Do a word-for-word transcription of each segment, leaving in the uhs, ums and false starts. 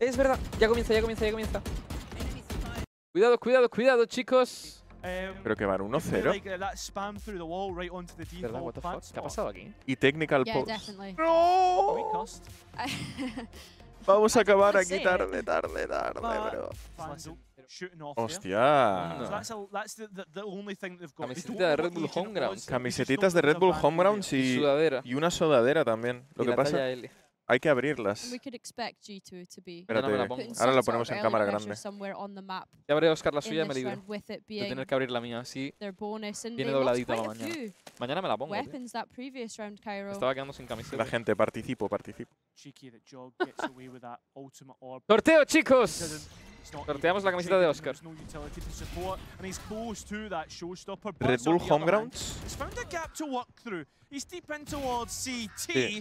Es verdad. Ya comienza, ya comienza, ya comienza. Cuidado, cuidado, cuidado, chicos. Creo que van uno cero. ¿Verdad? What the fuck? ¿Qué ha pasado aquí? Y technical Yeah, pause. definitely. ¡No! Vamos a acabar aquí tarde, tarde, tarde, bro. Hostia. Camiseta de Red Bull Homeground. Camisetitas de Red Bull Homegrounds y, Sudadera. y una sudadera también. Lo Y que la pasa, talla L. hay que abrirlas. We could expect G two to be Pero no me la Espérate, pongo. putting ahora some la sort ponemos of en early cámara pressure grande. somewhere on the map Ya abre Oscar la suya y in me this libro. round with it De tener being que abrir la mía, así. their bonus. And Viene they lost dobladita quite la a mañana. few Mañana me la pongo, tío. weapons that previous round, Cairo. Estaba quedando sin camiseta. La gente, participo, participo. ¡Sorteo, chicos! Sorteamos la camiseta de Oscar. Red Bull Homegrounds. Sí.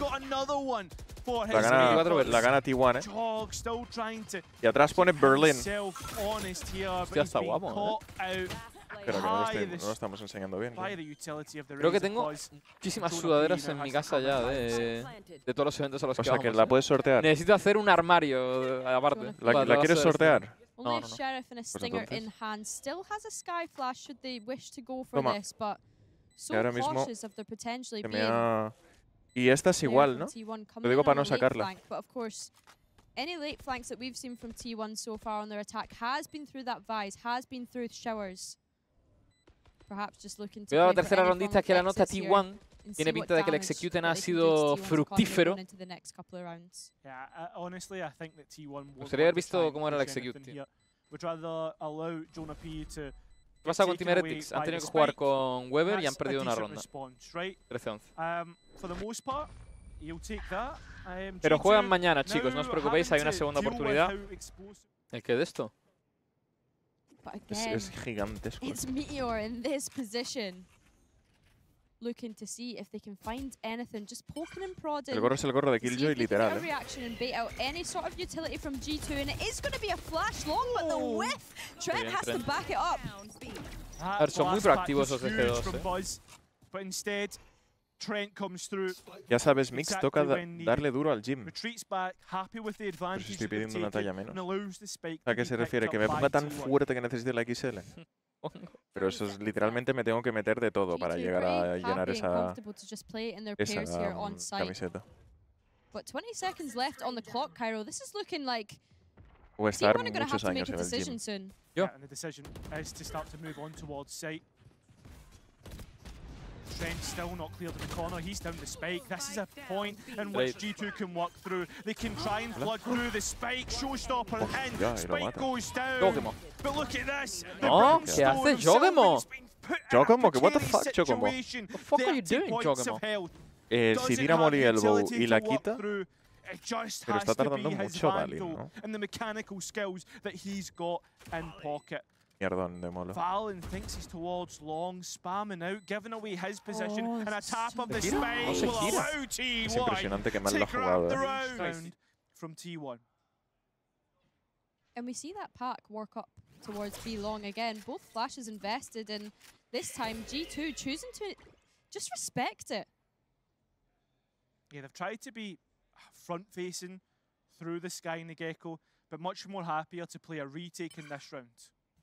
La gana, veinticuatro verdes. la gana T uno, ¿eh? Y atrás pone Berlin. Hostia, está guapo, ¿eh? Pero que no lo, estoy- no lo estamos enseñando bien. ¿no? Creo que tengo muchísimas sudaderas en mi casa ya de, de todos los eventos a los O que sea, vamos. que la ¿eh? puedes sortear. Necesito hacer un armario eh, aparte. ¿La, Para la base quieres de sortear? Only No, a no, no. sheriff and a stinger entonces. in hand. Still has a sky flash should they wish to go for Toma. this, but so ahora mismo cautious of there potentially Que me being ha... Y esta es there igual, from ¿no? T one coming Lo digo in para on no the late sacarla. flank, but of course, any late flanks that we've seen from T one so far on their attack has been through that vise, has been through showers. Perhaps just looking to Cuidado la play for tercera any form rondita of que la nota exits T here uno. and Tiene see what pinta de que el damage executen that ha they can do to sido T one's economy fructífero. going into the next couple of rounds. Me gustaría haber visto cómo era el execute, tío. ¿Qué pasa con Team Heretics? Han tenido que jugar con Weber y han perdido una ronda. trece once. Pero juegan mañana, chicos. No os preocupéis, hay una segunda oportunidad. ¿El qué de esto? But Es, again, es gigantesco. it's Meteor in this position. Looking to see if they can find anything. Just poking and prodding. El gorro es el gorro de to see Killjoy, if they can get literal. a ¿eh? reaction and bait out any sort of utility from G two. And it is going to be a flash long, but the whiff. Trent Bien, has to Trent. back it up. A ver, son muy proactivos los de G dos, ¿eh? Ya sabes, Mix toca da- darle duro al gym. Pero si estoy pidiendo una talla menos. ¿A qué se refiere? ¿Que me ponga tan fuerte que necesite la X L? Pero eso es, literalmente me tengo que meter de todo para G two llegar a pretty llenar happy and esa, comfortable to just play in their esa pairs here on um, site. camiseta. But twenty seconds left on the clock, Cairo. This is looking like O T estar one are going to have muchos to make años a en el decision gym. soon. Yo. Yeah, and the decision is to start to move on towards site. Trent still not cleared in the corner. He's down the spike. This is a point in which Right. G two can work through. They can try and flood through the spike. Showstopper in. ya, y lo Spike mata. goes down. Jogemo. But look at this. The No, brimstone ¿qué hace himself Jogemo? has been put in a Jogemo, ¿qué what the precarious fuck, Jogemo? situation. What the fuck are you thirty doing, points Jogemo? of health. Eh, si Doesn't tira have Molly Elbow utility y la to walk quita, through. It just pero has está to tardando be his mucho Valin, Vandal ¿no? and the mechanical skills that he's got in pocket. Mierdón de molo. Valen thinks he's towards long, spamming out, giving away his position, Oh, and a tap of the ¿Se gira? spike No se will gira. allow T Es one impresionante que mal lo to ha grab jugado. the ¿eh? round from T one. And we see that pack work up towards B long again. Both flashes invested, and this time G two choosing to just respect it. Yeah, they've tried to be front-facing through the Sky and the Gecko, but much more happier to play a retake in this round.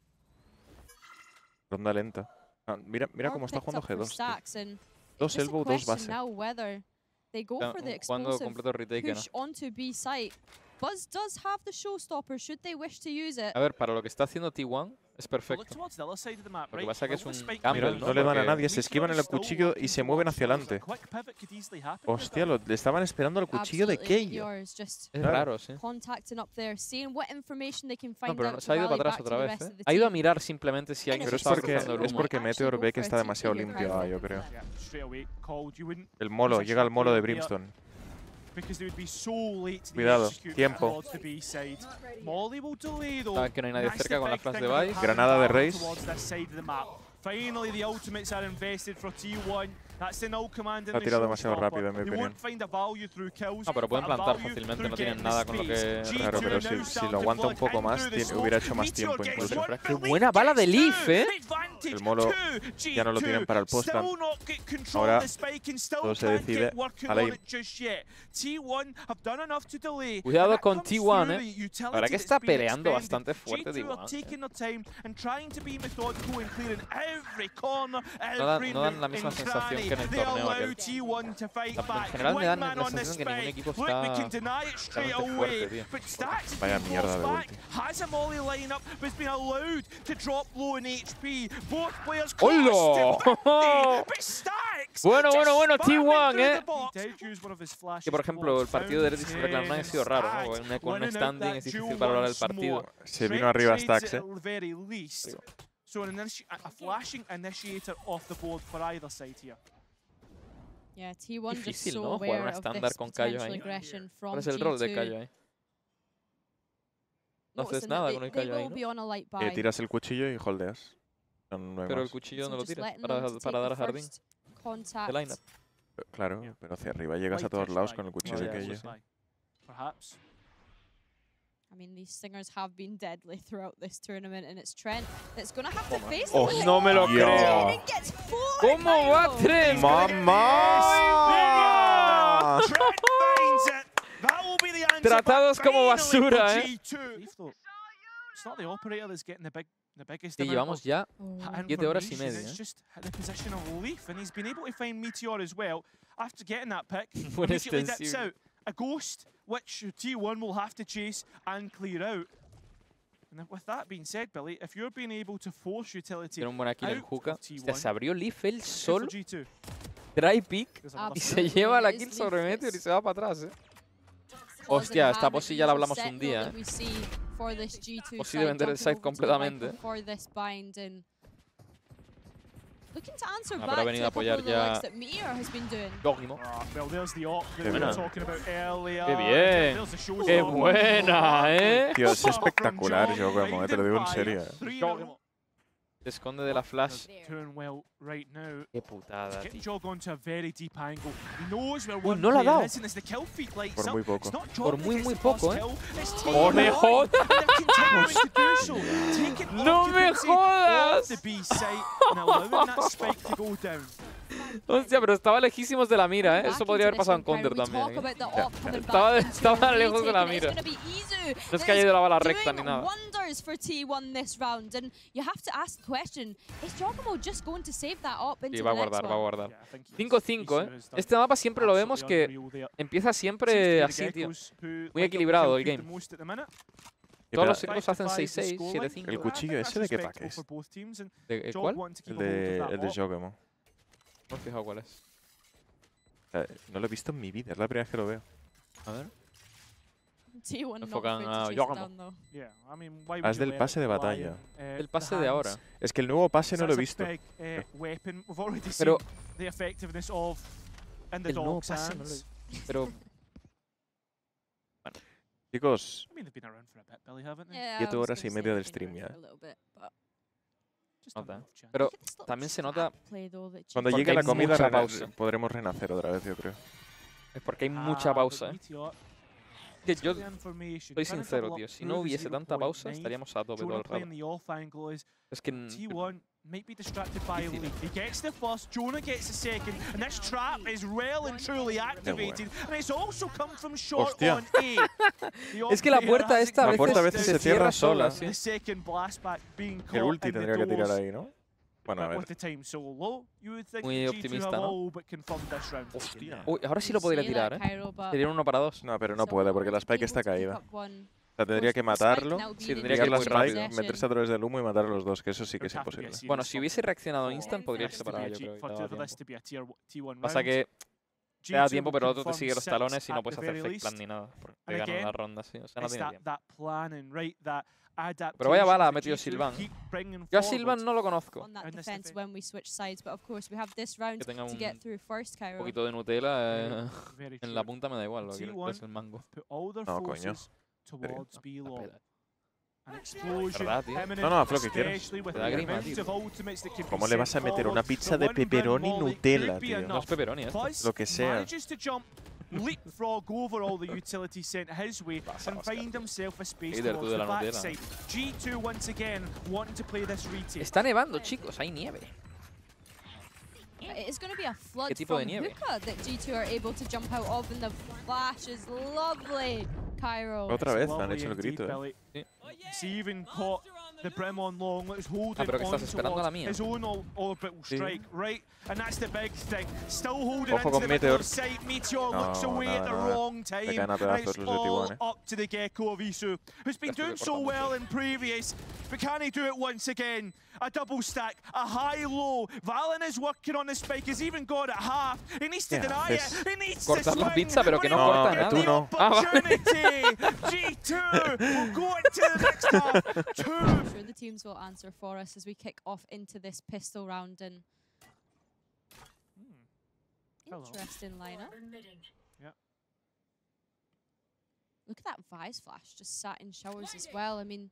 Ronda lenta. Ah, mira mira Or cómo está picked jugando up for G dos. tío. stacks, and Dos just a elbow, dos question base. now whether they go Están for the jugando explosive completo retake, ¿no? push onto B site. Buzz does have the showstopper should they wish to use it. A ver, para lo que está haciendo T uno es But look perfecto. towards the other side of the map, Lo que right? pasa es que es Well, un Spike gamble, Mira, goes no ¿no? le dan a Porque- nadie, se esquivan el cuchillo y se mueven hacia adelante. Quick pivot could easily happen with Hostia, that. lo, le estaban esperando el cuchillo de Absolutely, Keio. Meteor is just Es Claro. raro, sí. contacting up there, seeing what information they can No, find pero out no, to se ha ido rally para atrás back to otra the vez, rest ¿eh? of the Ha ido a team. mirar simplemente si alguien Pero es estaba porque, cruzando el es humo. porque Meteor ve que está demasiado limpio, ah, yo creo. Yeah, straight away called. You wouldn't El molo, llega el molo de Position Brimstone. because they would be so late to the Cuidado, execute tiempo. towards the B side. Molly will delay though. Saben que no hay nadie Nice cerca con la big flash thing de about Vice. having Granada de Valen Raze. towards this side of the map. Finally, the ultimates are invested for T one. That's the null command in Ha the tirado demasiado showstopper. rápido, en mi They opinión. won't find a value through kills, No, pero pueden but a plantar value fácilmente, through no tienen getting nada the con lo space. que- G two Claro, pero now si- si starting lo to aguanta un flood poco in más, through the tiene- smoke. hubiera hecho más Meteor tiempo gets incluso. one ¡Qué for buena bala de Leaf Leaf, too. eh! Big Vandal el Molo ya no lo tienen para el post-plant. Ahora todo se decide a la I. Cuidado con T uno, eh. La verdad que está peleando bastante fuerte T uno. No dan, no dan la misma sensación que en el torneo aquel. En general me dan la sensación que ningún equipo está realmente fuerte, tío. Vaya mierda de ulti. ¡Hola! Bueno, bueno, bueno, T uno, eh. Que por ejemplo, el partido de Reddit contra Cloud nine ha sido raro, ¿no? Con un standing es difícil valorar el partido. Se vino arriba Stax, eh. So an a flashing initiator off the board for either side here. Yeah, T uno difícil, just so ¿no? Jugar un aware of estándar this con Cayo potential ahí. aggression from ¿Cuál es el rol de G two. Cayo ahí? No haces Noticing nada that con el they- Cayo they ahí, will ¿no? be on a light Eh, buy. tiras el cuchillo y holdeas. No, no hay Pero el más. cuchillo So no lo just tiras letting para, them to para take dar a the jardín first contact. de lineup. Claro, pero hacia arriba llegas a todos lados con el cuchillo de Keio. Perhaps. I mean, these singers have been deadly throughout this tournament, and it's Trent that's going to have to face Oh, it. no me lo Dios. creo. Trent gets four, ¿Cómo va Cairo. Trent? ¡Mamá! Trent finds it. That will be the answer. Tratados but como finally basura, for eh. G two. It's not the operator that's getting the big, the biggest Y amount llevamos of ya Oh. siete horas y information. media, It's eh. just the position of Leaf, and he's been able to find Meteor as well. After getting that pick, Buen immediately dips extensivo. out a Ghost, which T one will have to chase and clear out. And with that being said, Billy, if you're being able to force utility Tiene un buen kill en out hookah. of T Hostia, one, se abrió Leaf él good for solo, G two. dry pick, There's Ah, another y step. se Absolutely, lleva la it kill is sobre Leaf Meteor y that's se va para atrás, eh. doesn't Hostia, esta have posi the ya la usual hablamos set un build día, that eh. we see for this G two Posi de side, vender el jumping side over to completamente. Viper for this bind and looking to answer Ah, pero ha back to venido a a couple apoyar of the ya likes that Meteor has been doing. Dogimo. Ah, well, there's the op that Qué we were buena. talking about earlier. Qué bien. There's the ¡Qué showstopper. buena, eh! Tío, es espectacular, yo como, eh, te lo digo en serio. serio. Se esconde de la flash. Doing well right now. Qué putada, Getting tío. Jog onto a very deep angle. He knows where Uy, one no la ha player dado. is, and as the kill feed lights Por up, muy poco. it's not Jog Por that muy, gets muy the first poco, eh. kill, it's ¡No me T one. jodas! And they're continuing to do so. Taking ¡No me occupancy jodas! of the B site and allowing that spike to go down. Hostia, pero estaba lejísimos de la mira, eh. Eso Back podría haber into pasado en this one, counter Kyrie. We también. talk eh. about the Ya, op ya. coming Estaba- back into estaba a lejos de la retake, and mira. it's gonna be Izu No es that que haya is ido la bala recta doing ni nada. wonders for T one this round, and you have to ask the question: is Jogamo just going to save that op into Sí, the va a next guardar, va a one? guardar. Yeah, I think he's- cinco cinco, Isu eh. has done Este mapa siempre lo vemos que absolutely unreal there. empieza Seems siempre to be the así, tío. Geckos who Muy like up equilibrado the el kill feed game. the most at the minute. Todos los Espera, equipos hacen seis seis, siete cinco. El cuchillo ese de qué pack es. ¿De, Jog ¿Cuál? wanting to El keep a hold of de, that el de op. Jogemo. No he fijado cuál es. O sea, no lo he visto en mi vida, es la primera vez que lo veo. A ver. T one not Enfocan afraid a to chase it Jogamo. down, though. Yeah, I mean, why Ah, would es you del let pase it de lie batalla. in, uh, El the pase de hands? ahora. Es que el nuevo pase no lo he That's visto. a big, uh, weapon. We've already seen Pero the effectiveness of in the el nuevo dog's pase no lo hands. he Pero Chicos, I mean, they've been around for a bit, Billy, haven't they? Yeah, Siete I was horas y gonna media say del they've stream been ya. around for a little bit, but Just Nota. an off chance. Pero look at this little también se nota trap play, though, that cuando G two Porque llegue hay la comida mucha rena- pausa. podremos renacer otra vez, yo creo. es porque hay mucha Ah, pausa, but eh. Meteor, Que yo the information, soy trying to sincero, double tío. up Si through no the hubiese tanta pausa, zero point nine. estaríamos a tope todo Jonah el rato. playing the off angle is Es que n- T one might be distracted by Difícil. Elite. He gets the first, Jonah gets the second, and this trap is well and truly activated. And it's also come from short Hostia. on A. The Es que la off puerta player esta a La veces, puerta a veces se se cierra cierra sola, sola. sí. The second blast back being caught El ulti in the tendría que tirar doors. ahí, ¿no? Bueno, a But ver. with the time so low, you would think Muy that G two optimista, have ¿no? all but confirmed this round. Hostia. Uy, ahora sí You lo podría say tirar, that, eh. Cairo, but Sería un uno para dos. No, pero no so puede porque la Spike able está to pick caída. up one. O sea, tendría que matarlo, Sí, tendría que pillar ir la muy Spike, rápido. meterse a través del humo y matar a los dos, que eso sí que es Would have to be a imposible. serious Bueno, si fuck. hubiese reaccionado Oh, instant, podría for irse this para to allá, be yo creo. y For, te da for this tiempo. to be a tier, T one Pasa round. que te G da two tiempo, would pero el otro te confirm sigue los six talones y no at puedes the hacer very fake least. plan ni nada. Porque And te ganan again, la ronda, sí. O sea, no It's tiene that, tiempo. that planning, right? That adaptation. Pero vaya bala ha that metido G two Sylvain. keep bringing Yo a forward. Sylvain no lo conozco. On that And this defense defense. when we switch sides, but of course we have this round Que tenga to un get through first, Un Cairo. poquito de Nutella eh, Very en la true. punta me da igual, lo que T es one. el mango. Put all their No, coño. forces towards B La long. pela. An explosion ¿Verdad, tío? imminent, No, no, haz lo que quieras. especially with Te da the grima, amount tío. of ultimates that can be ¿Cómo le sent vas a meter forward. una pizza The de one round pepperoni molly Nutella, could be tío? No es enough. pepperoni esto. Plus, Lo que sea. manages to jump leapfrog over all the utility sent his way and find himself a space towards the backside. G two once again wanting to play this retake. Está nevando, chicos, hay nieve. It is going to be a flood from Hookah that G two are able to jump out of, and the flash is lovely. Cairo. Otra vez han hecho el grito. Eh. He even caught the Brim on long. Let's hold ah, him on towards his own orbital strike, sí. right? And that's the big thing. Still holding Ojo into the Meteor. middle side. Meteor no, looks away nada, at the nada. wrong time. And it's all up to the Gecko of Isu, who's been doing so well in previous, but can he do it once again? A double stack, a high-low. Valen is working on the spike. He's even got it half. He needs to yeah, deny it. He needs to swing. La pizza, pero que no, no corta nada. No. Opportunity. G two will go into the next half. Two. I'm sure the teams will answer for us as we kick off into this pistol round. And hmm. interesting lineup. Yeah. Look at that Vise flash just sat in showers as well. I mean,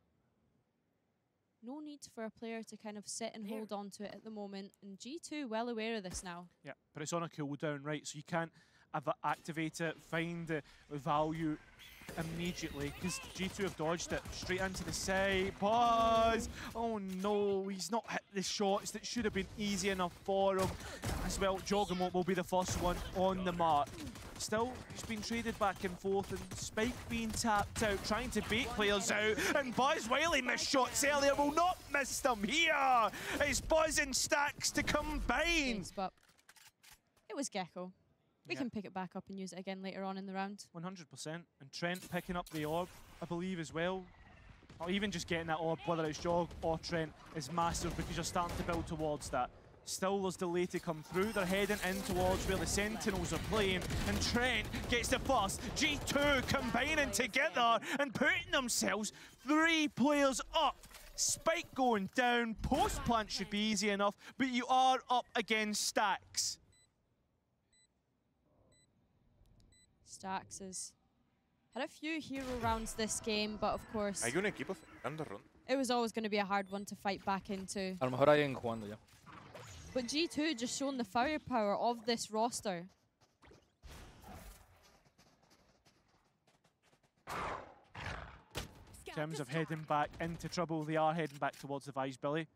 no need for a player to kind of sit and hold on to it at the moment. And G two well aware of this now. Yeah, but it's on a cooldown, right? So you can't activate it, find the value immediately, because G two have dodged it straight into the side. Pause! Oh no, he's not hit the shots that should have been easy enough for him. As well, Joggermot will be the first one on the mark. Still, he's been traded back and forth, and Spike being tapped out, trying to bait players out, and Buzz, while he missed shots earlier, will not miss them here. It's Buzz and Stax to combine. Thanks, but it was Gecko. We yeah. can pick it back up and use it again later on in the round. one hundred percent. And Trent picking up the orb, I believe, as well. Or even just getting that orb, whether it's Jog or Trent, is massive because you're starting to build towards that. Still, there's delay to come through. They're heading in towards where the Sentinels are playing. And Trent gets the first. G two combining together and putting themselves three players up. Spike going down. Post plant should be easy enough, but you are up against Stax. Stax has had a few hero rounds this game, but of course, Hay un equipo cercando ronda. It was always going to be a hard one to fight back into. A lo mejor hay alguien jugando ya. But G two just shown the firepower of this roster. In terms of heading back into trouble, they are heading back towards the Vise, Billy.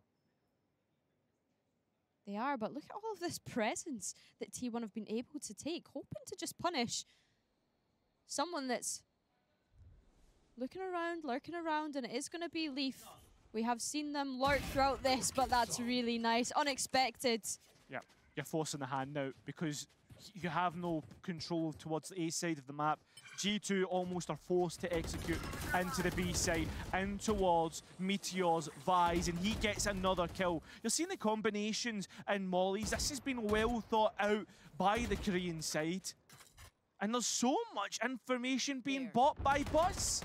They are, but look at all of this presence that T one have been able to take, hoping to just punish someone that's looking around, lurking around, and it is going to be Leaf. We have seen them lurk throughout this, but that's really nice. Unexpected. Yeah, you're forcing the hand now because you have no control towards the A side of the map. G two almost are forced to execute into the B side and towards Meteor's Vise, and he gets another kill. You're seeing the combinations and mollies. This has been well thought out by the Korean side. And there's so much information being there. bought by Buzz.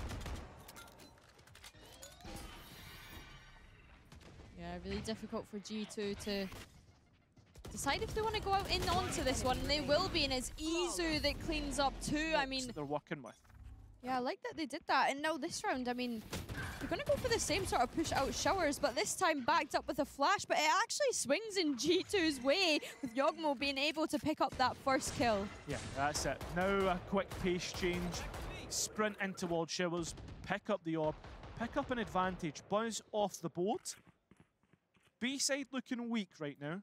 Yeah, really difficult for G two to decide if they want to go out in onto this one, and they will be, and it's Isu that cleans up too. I mean, they're working with. Yeah, I like that they did that. And now this round, I mean, they're going to go for the same sort of push out showers, but this time backed up with a flash, but it actually swings in G two's way, with Yogmo being able to pick up that first kill. Yeah, that's it. Now a quick pace change, sprint in towards showers, pick up the orb, pick up an advantage, Buzz off the boat. B side looking weak right now.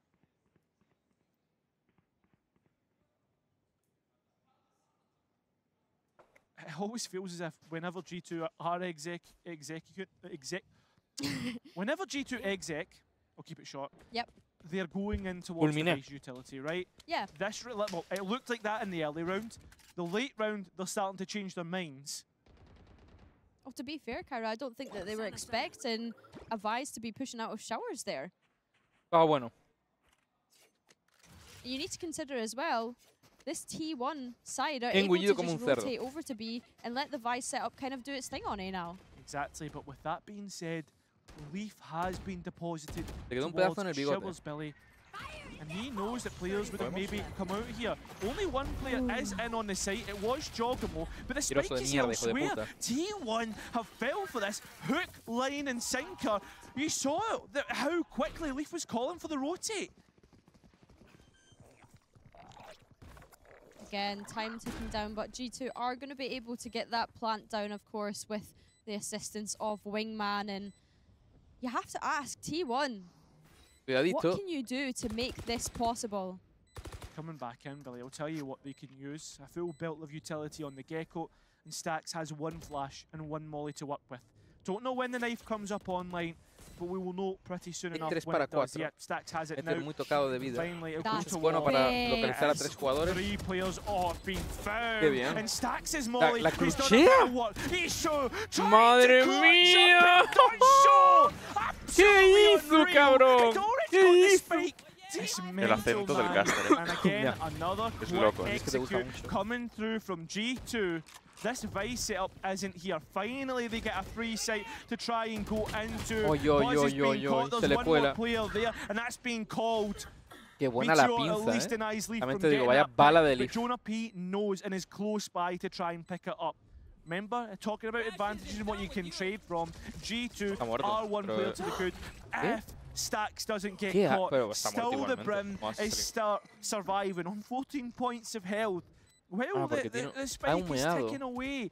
It always feels as if whenever G two are exec, execute, exec, whenever G two exec, I'll keep it short. Yep. They're going in towards the base utility, right? Yeah. This well, it looked like that in the early round. The late round, they're starting to change their minds. Oh, to be fair, Kyra, I don't think that they were expecting a Vise to be pushing out of showers there. Ah, bueno. You need to consider as well, this T one side are able to just rotate over to B and let the Vise setup kind of do its thing on A now. Exactly, but with that being said, Leaf has been deposited towards Shivers, Billy. And he knows that players would have maybe come out here. Only one player Ooh. is in on the site. It was Jogamo, but the spike is elsewhere. T one have fell for this hook, line, and sinker. You saw that how quickly Leaf was calling for the rotate. again. Time ticking down, but G two are going to be able to get that plant down, of course, with the assistance of Wingman. And you have to ask, T one, Cuidadito. what can you do to make this possible? Coming back in, Billy, I'll tell you what they can use. A full belt of utility on the Gecko, and Stax has one flash and one molly to work with. Don't know when the knife comes up online, but we will know pretty soon enough when it does. Yeah, Stax has it now. Muy tocado de vida. Finally, it'll go That's to bueno wall. para localizar a tres jugadores. Three players are being found. Qué bien. And Stax is molly. La, la He's done a cruchea. bit of work. He's so trying Madre to clutch mía. up and done so. ¿Qué Absolutely hizo, unreal. cabrón? He'd already ¿Qué got the hizo? spike. El acento del caster, eh. And again, Ya. another Es quick loco. Es que te gusta execute mucho. coming through from G two. This Vice setup isn't here. Finally, they get a free sight to try and go into. Oy, oy, Buzz is oy, oy, being oy, caught. se There's le one more cuela. player there, and that's being called. Qué buena la Meteor at least pinza, eh. denies Leaf También from te digo, getting vaya that bala pick, de but Leaf. Jonah P knows and is close by to try and pick it up. Remember, talking about advantages and what you can trade from, G two are one player to the good. If Stax doesn't get ¿Qué? caught, Pero está muerto still the igualmente. Brim No hace is start surviving on fourteen points of health. Well, Ah, the, porque the, tiene- the ha spike is humeado. ticking away.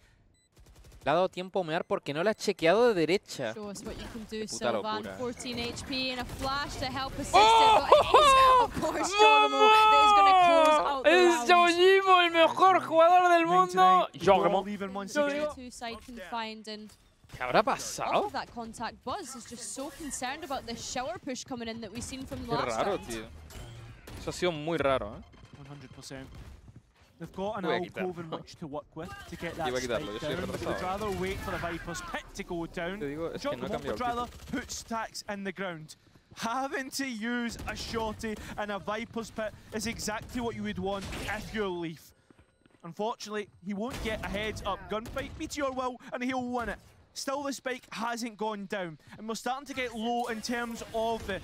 Le ha dado tiempo a humear porque no la ha chequeado de derecha. Show us what you can do, puta Sylvan. locura. fourteen H P and a flash to help assist ¡Oh! it, but it is, of course, Jogamo that is going to close out the ¡Es round. Yojimo, el mejor jugador del mundo! Yojimo. Even once Yo again. digo- Two side confined, and ¿Qué habrá off pasado? of that contact, Buzz is just so concerned about the shower push coming in that we've seen from Qué last raro, round. tío. Eso ha sido muy raro, ¿eh? one hundred percent. They've got an Voy a quitarlo. alcove in which to work with to get that Iba a spike quitarlo, yo soy down, but they'd retrasado. rather wait for the Viper's pit to go down. Te digo, es que no he Jogamo cambiado would el rather título. put Stax in the ground. Having to use a shorty and a Viper's pit is exactly what you would want if you're Leaf. Unfortunately, he won't get a heads-up gunfight. Meteor will, and he'll win it. Still, the spike hasn't gone down, and we're starting to get low in terms of the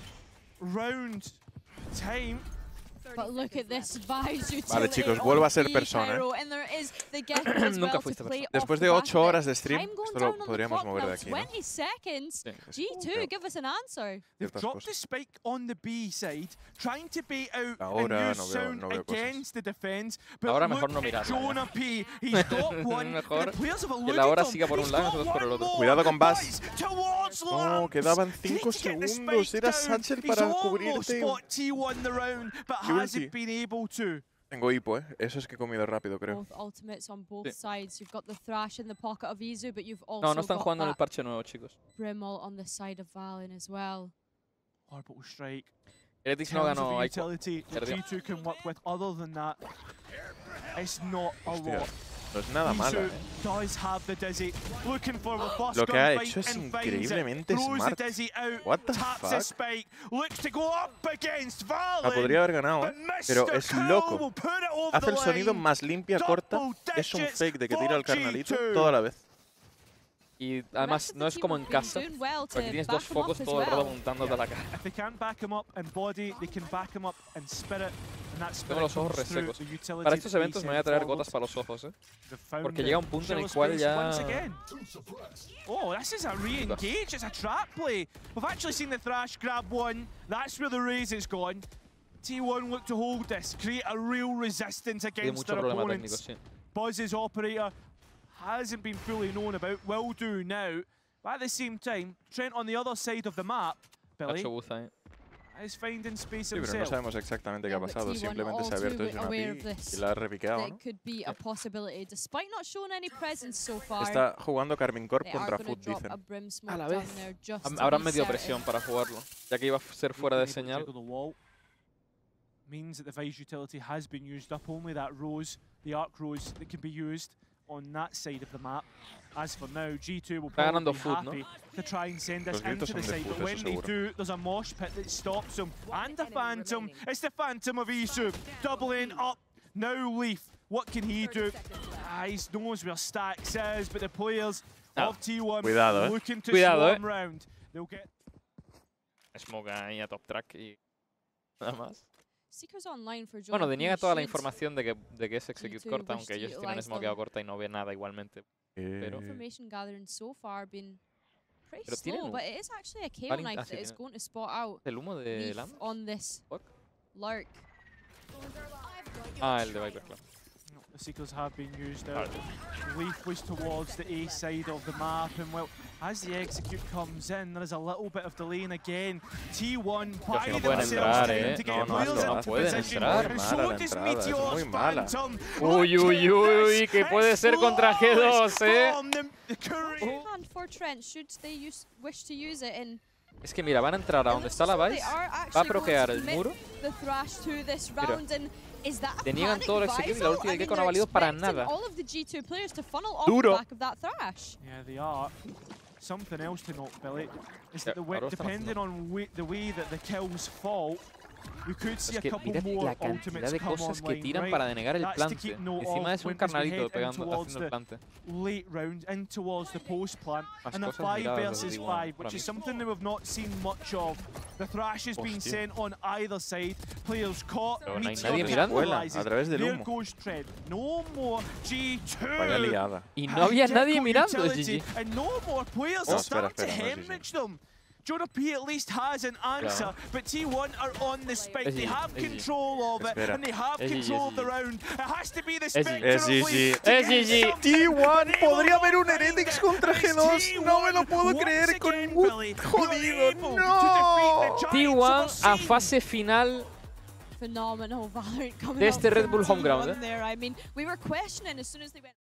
round time. But look at this Vice utility. Vale, chicos, vuelvo a ser on persona, Pyro, and there is the Gecko as Nunca well fuiste to play persona. off Después the de back ocho of it. horas de stream, Time going esto lo down on the podríamos clock mover now, de aquí, ¿no? twenty seconds. Sí, sí, G two, creo. give us an answer. They've Ciertas dropped the cosas. spike on the B side, trying to bait out Ahora and use no veo- sound no veo cosas. against the defense. But Ahora look mejor no at mirarla, ya. Jonah P. He's got one. Mejor the players have que eluded la hora him. siga por un He's lado y got nosotros por el one otro. more. Cuidado con Buzz. Boys, towards No, Lance. quedaban They need cinco to get the segundos. spike Era down. Satchel He's para almost cubrirte. got T one the round, but Qué ulti. hasn't been able to. Tengo hipo, ¿eh? Eso es que he comido rápido, creo. Both ultimates on both Sí. sides. You've got the Thrash in the pocket of Izu, but you've also No, no están got jugando en el that parche nuevo, chicos. Brimall on the side of Valen as well. Orbital strike. Heretics no terms of ganó the Ico. utility that Perdió. G two can work with. Other than that, it's not a Hostia, lot. no es nada malo, Isu ¿eh? does have the Dizzy, looking for the first Lo que ha gunfight hecho es and finds increíblemente it. Throws smart. the Dizzy out, What the taps fuck? the spike, looks to go up against Valen. La podría haber ganado, but ¿eh? mister Pero es Cool loco. will put it over Hace the el sonido line. más limpia, corta. Double Es un digits fake de que tira el for carnalito G two. toda la vez. Y The además rest of no the es team como have en been casa. doing well to Porque tienes back dos them up focos as todo el rato well. apuntándote a la cara. If they can't back him up in body, they can back him up in spirit, and that spirit Tengo los ojos comes through resecos. the utility Para estos that we eventos me voy a send traer forward. gotas para los ojos, ¿eh? They've found Porque the llega un punto en el shallow cual space ya- once again. Oh, this is a re-engage. It's a trap play. We've actually seen the Thrash grab one. That's where the raise is gone. T one look to hold this, create a real resistance Tiene against mucho their problema técnico, opponents. sí. Buzz's operator hasn't been fully known about, will do now. But at the same time, Trent on the other side of the map, Billy, Nacho Buza, ¿eh? is finding space Sí, pero no himself. sabemos exactamente qué Yeah, ha but pasado. T one Simplemente se ha all abierto too desde una aware pi of this. y la ha repiqueado, That ¿no? could be a possibility, despite not showing any presence so far. Está jugando Carmine Corp They are contra going Foot, to drop dicen. a Brim smoke A la down vez. there just Ham- to Habrán be medio certain. presión para jugarlo, ya que iba a ser fuera de Able to señal. jiggle the wall. Means that the Vice utility has been used up. Only that rose, the arc rose, that can be used on that side of the map. As for now, G two will Está probably ganando be Foot, ¿no? happy to try and send this Los gritos into the son de side. Foot, But when eso they seguro. do, there's a mosh pit that stops them. And a Phantom. It's the Phantom of Isu doubling up. Now Leaf, what can he do? Ah, he knows where Stax is, but the players Ah. of T one Cuidado, eh. looking to Cuidado, swarm round. They'll get Smoke ahí a top track y nada más. Seekers online for Bueno, Jonah deniega P toda la should información de que, de que es execute G two corta, wish aunque to ellos tienen utilize smokeado them. corta y no ve nada igualmente. Pero- Eh, Information gathering so far been pretty Pero tienen slow, un- but it is actually a K O Valen- knife ah, sí, that is tiene- going to spot out ¿El humo de Leaf Lam? on this Fuck. lurk. Ah, el de Viper, claro. The Seekers have been used out. Leaf was towards the A side of the map, and well, as the execute comes in, there is a little bit of delay, and again, T one by no themselves entrar, trying eh. to no, get no, players no, into no position. entrar. And so does Meteor's Phantom. Uy, uy, uy, que puede ser contra G dos, eh. Hand for Trent, should they use, wish to use it in. Es que mira, van a entrar a donde está la Vice, va a proquear el muro. Mira, deniegan todo el execute y la ulti de Gekko no ha valido para nada. Duro. Yeah, they are. Something else to note, Billy, is that the way, depending on way, the way that the kills fall, we could see es que a couple mira more la cantidad de come cosas que online, tiran right? para denegar el That's to plante. keep note Encima of es un when as we carnalito head in pegando, towards haciendo el plante. late round in towards the post plant, Más and a cosas five miradas versus de D uno five, para which is mí. something that we've not seen much of. The Thrash has been Hostia. sent on either side. Players caught. Pero no hay Meteor nadie mirando. capitalizes. A través del There humo. goes Trent. No more G two. Vaya liada. Y no había nadie Gekko mirando, utility, G G. And no more players No, are espera, starting to espera, no es G G. hemorrhage them. Jonah P at least has an answer, Claro. but T one are on the spike. Es They G G, have es G G. control of it, Espera. and they have Es G G, control es of the G G. round. It has to be the Es G G. Spectre Es of G G. Leaf to Es get G G. something. T uno, But podría able haber un to find Heretics it. contra G It's dos. T one, No me lo puedo once creer con again, Wood Billy, jodido. able to No. defeat the T Giants uno of a Obscene. fase final Phenomenal Valorant coming de este up Red from Bull T Home Ground, one eh. there. I mean, we were questioning as soon as they went